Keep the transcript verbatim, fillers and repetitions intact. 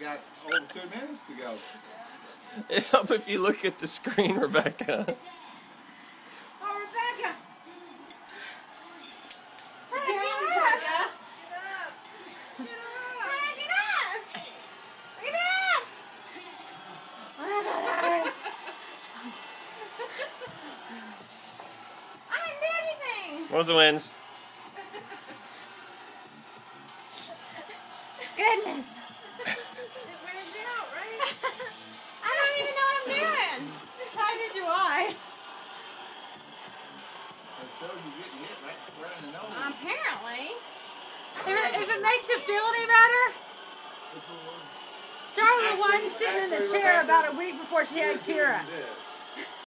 got over two minutes to go. It help if you look at the screen, Rebecca. Oh, Rebecca! Get Get up! up! Get up! Get up! Get up! I didn't do anything! What's the wins? Goodness! It wears out, right? I don't even know what I'm doing! Neither do I. It shows you getting hit right square in the nose. Apparently. If it, if it makes you feel any better, Charlotte won sitting in the chair about a week before she had Kira. This.